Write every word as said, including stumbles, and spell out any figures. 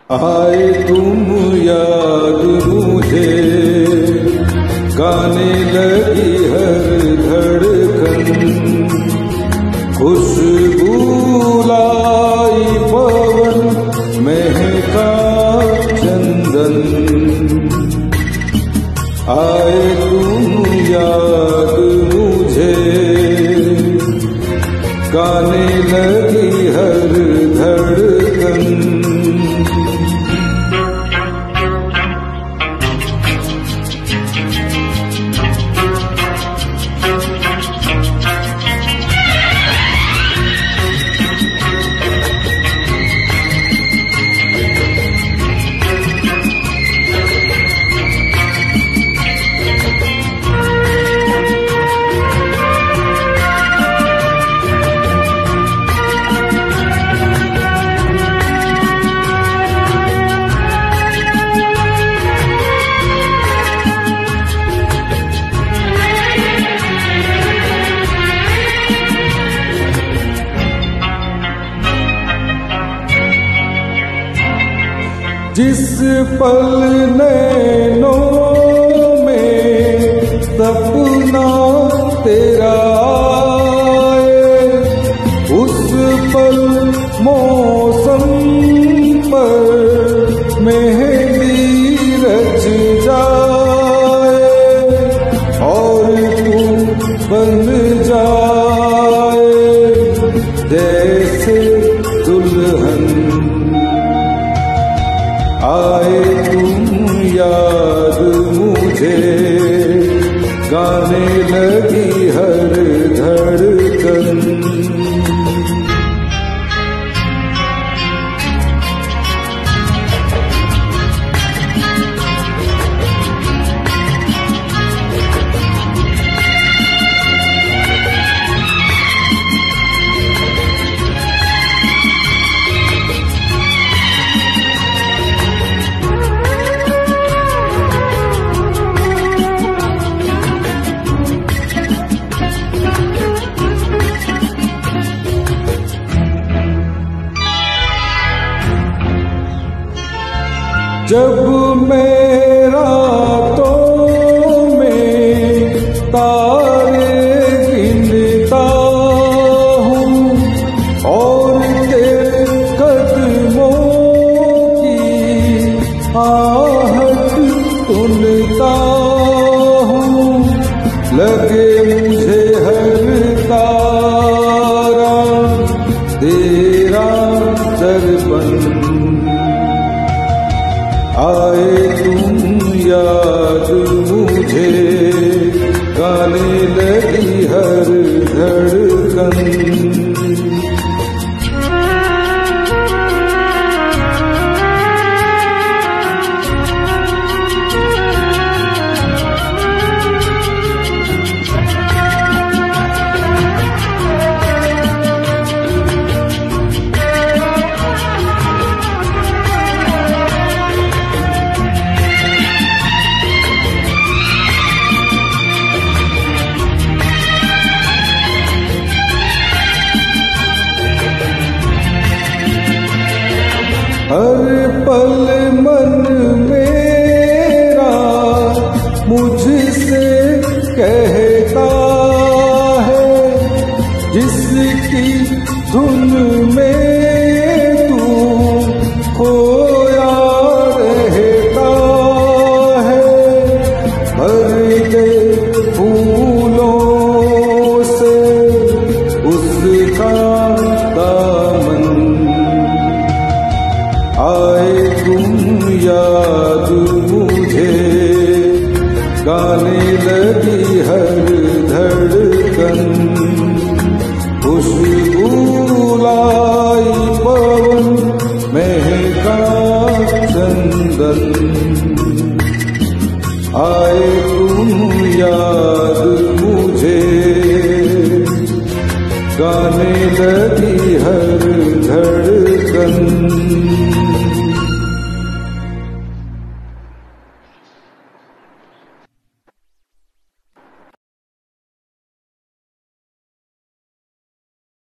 आए तुम याद मुझे, गाने लगी हर धड़कन, खुशबू लाई पवन, महका चंदन। आए तुम याद मुझे, गाने लगी हर धड़कन। जिस पल नैनों में सपना तेरा आए, उस पल मौसम पर मेहंदी रच जाए, और तू बन जाए जैसे दुल्हन। आए तुम याद मुझे, गाने लगी हर धड़कन। जब मैं रातों में तारे गिनता हूँ, और तेरे कदमों की आहट सुनता हूँ, लगे मुझे हर तारा तेरा दर्पण। आए तुम याद मुझे, गाने लगी हर धड़कन। हर पल मन मेरा मुझसे कहता है, जिसकी धुन में तू खोया रहता है। भर दे फूलों से उसका दामन। आए तुम याद मुझे, गाने लगी हर धड़कन, खुशबू लाई पवन, महका चंदन। आए तुम याद मुझे, गाने लगी हर धड़कन।